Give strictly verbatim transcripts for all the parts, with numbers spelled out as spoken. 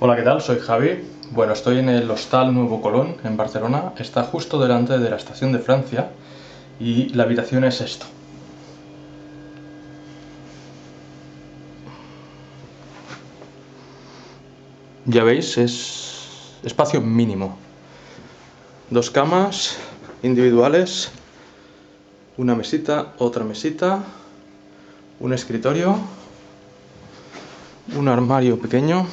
Hola, ¿qué tal? Soy Javi. Bueno, estoy en el Hostal Nuevo Colón, en Barcelona. Está justo delante de la estación de Francia y la habitación es esto. Ya veis, es espacio mínimo. Dos camas individuales, una mesita, otra mesita, un escritorio, un armario pequeño,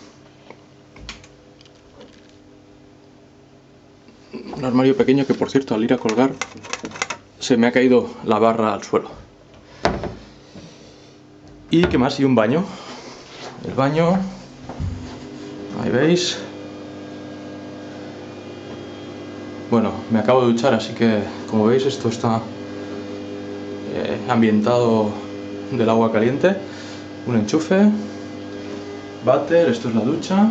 un armario pequeño que, por cierto, al ir a colgar se me ha caído la barra al suelo. ¿Y qué más? Y un baño. El baño, ahí veis. Bueno, me acabo de duchar, así que, como veis, esto está eh, ambientado del agua caliente. Un enchufe, váter, esto es la ducha.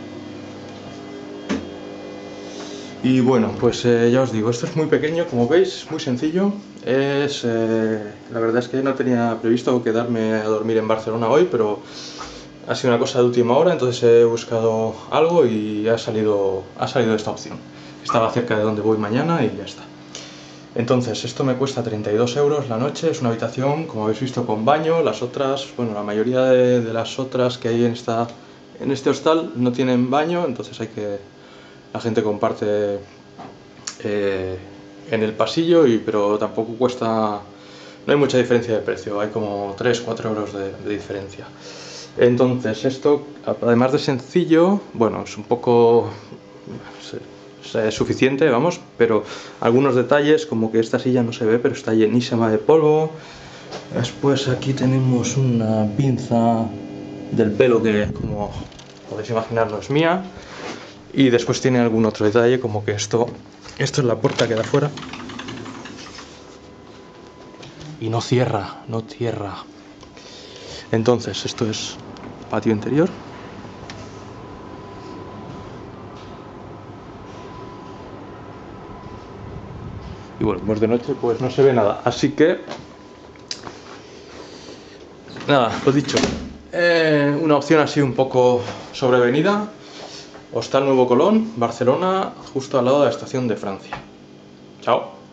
Y bueno, pues eh, ya os digo, esto es muy pequeño, como veis, es muy sencillo. Es, eh, la verdad es que no tenía previsto quedarme a dormir en Barcelona hoy, pero ha sido una cosa de última hora, entonces he buscado algo y ha salido, ha salido esta opción. Estaba cerca de donde voy mañana y ya está. Entonces, esto me cuesta treinta y dos euros la noche, es una habitación, como habéis visto, con baño. Las otras, bueno, la mayoría de, de las otras que hay en, esta, en este hostal no tienen baño, entonces hay que, la gente comparte eh, en el pasillo, y, pero tampoco cuesta, no hay mucha diferencia de precio, hay como tres cuatro euros de, de diferencia. Entonces, esto, además de sencillo, bueno, es un poco es suficiente, vamos, pero algunos detalles, como que esta silla no se ve, pero está llenísima de polvo. Después aquí tenemos una pinza del pelo que, como podéis imaginar, no es mía. Y después tiene algún otro detalle, como que esto, esto es la puerta que da fuera. Y no cierra, no cierra. Entonces, esto es patio interior. Y bueno, pues de noche pues no se ve nada, así que nada, lo dicho, eh, una opción así un poco sobrevenida. Hostal Nuevo Colón, Barcelona, justo al lado de la estación de Francia. Chao.